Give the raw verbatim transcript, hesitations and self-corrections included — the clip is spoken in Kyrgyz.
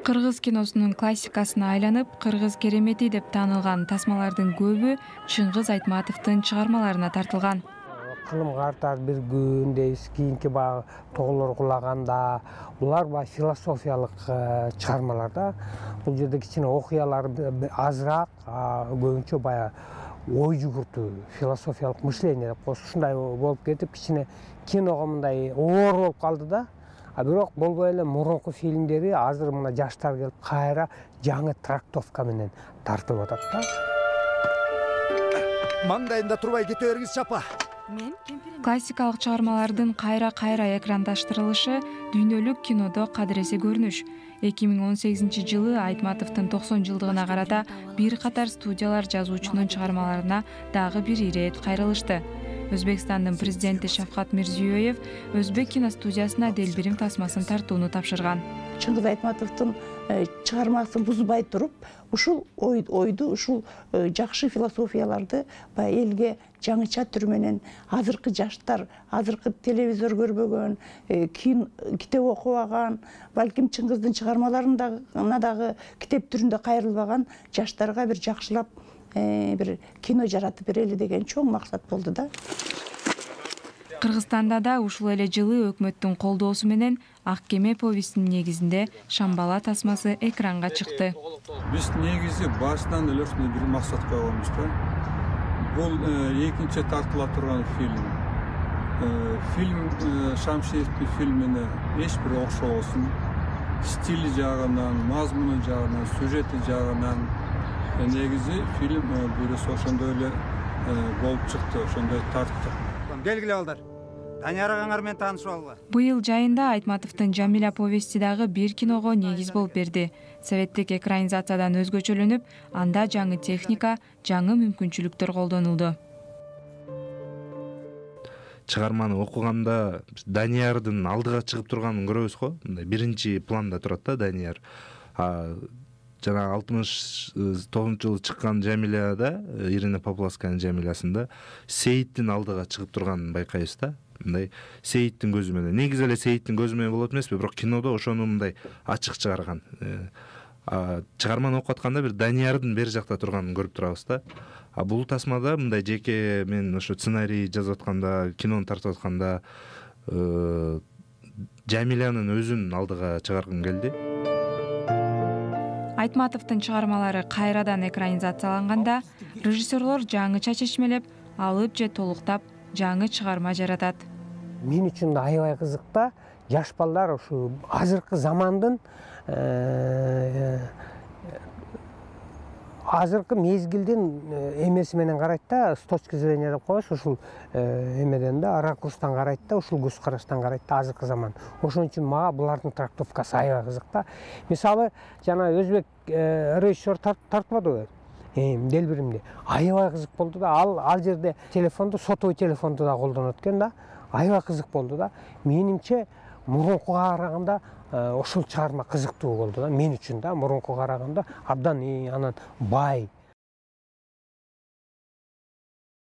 Кыргыз киносунун классикасына айланып, кыргыз керемети деп таанылган тасмалардын көбү Чыңгыз Айтматовдун чыгармаларына тартылган. Кылым картар бир күн дейбиз, кийинки баягы тоголор кулаганда, булар баягы философиялык чыгармалар да. Бул жерде кичине окуялар азыраак, көбүнчө баягы ой жүгүртүү, философиялык мышление деп коебуз. Ушундай болуп кетип, кичине киного мындай оор болуп калды да. А бирок болбой эле мурунку фильмдери азыр мына жаштар келип кайра жаңы трактовка менен тартып атат да. Маңдайында турбай кете бериңиз, чапа. Классикалык чыгармалардын кайра-кайра экрандаштырылышы дүйнөлүк кинодо кадыресе көрүнүш. эки миң он сегизинчи жылы Айтматовдун токсон жылдыгына карата бир катар студиялар жазуучунун чыгармаларына дагы бир ирет кайрылышты. Өзбекстандын президенти Шавкат Мирзиёев Өзбек киностудиясына Делбирим тасмасын тартууну тапшырган. Чыңгыз Айтматовдун чыгармасын бузбай туруп, ушул ойду, ушул жакшы философияларды элге жаңыча түр менен азыркы жаштар, азыркы телевизор көрбөгөн, китеп окубаган, балким Чыңгыздын чыгармаларында дагы китеп түрүндө кайрылбаган жаштарга бир жакшылап бир кино жаратып берели деген чоң максат болду да. Кыргызстанда да ушул эле жылы өкмөттүн колдоосу менен Ак кеме повестинин негизинде Шамбала тасмасы экранга чыкты. Биз негизи башынан эле ушундай бир максат койгонбуз да. Бул экинчи тартыла турган фильм. Фильм Шамшиевдин фильмине эч бир окшобосун. Стили жагынан, мазмуну жагынан, сюжети жагынан негизи фильм бирөөсү ошондой эле болуп чыкты, ошондой тартты. Белгиле алдар. Данияр агаңар менен таанышып алгыла. Быйыл жайында Айтматовдун Жамиля повести дагы бир киного негиз болуп берди. Советтик экранизациядан өзгөчөлөнүп, анда жаңы техника, жаңы мүмкүнчүлүктөр колдонулду. Чыгарманы окуганда Даниярдын алдыга чыгып турганын көрөбүз го. Биринчи планда турат да Данияр. Жана алтымыш тогузунчу жылы чыккан Жамиляда, Ирина Поплавсканын Жамилясында Сейиттин алдыга чыгып турганын байкайбыз да. Мындай Сейиттин көзү менен. Негизи эле Сейиттин көзү менен болот эмеспи, бирок кинодо ошону мындай ачык чыгарган. Чыгарманы окуп атканда бир Даниярдын бери жакта турганын көрүп турабыз да. А бул тасмада мындай жеке мен ошо сценарий жазып атканда, кинону тартып атканда Жамилянын өзүн алдыга чыгаргым келди. Айтматовдун чыгармалары кайрадан экранизацияланганда, режиссерлор жаңыча чечмелеп, алып же толуктап жаңы чыгарма жаратат. Мен үчүн да аябай кызык да, жаш балдар ушу азыркы замандын азыркы мезгилдин эмеси менен карайт да, с точки зрения деп коебуз, ушул эмеден да, ракурстан карайт да, ушул көз караштан карайт да азыркы заман. Ошон үчүн мага булардын трактовкасы аябай кызык да. Мисалы, жана өзбек режиссер тартпадыбы? Делбиримде. Аябай кызык болду да. Ал ал жерде телефонду, сотовый телефонду да колдонот экен да. Аябай кызык болду да. Менимче мурункуга караганда ошол чыгарма кызыктуу болду да. Мен үчүн да мурункуга караганда абдан анан бай,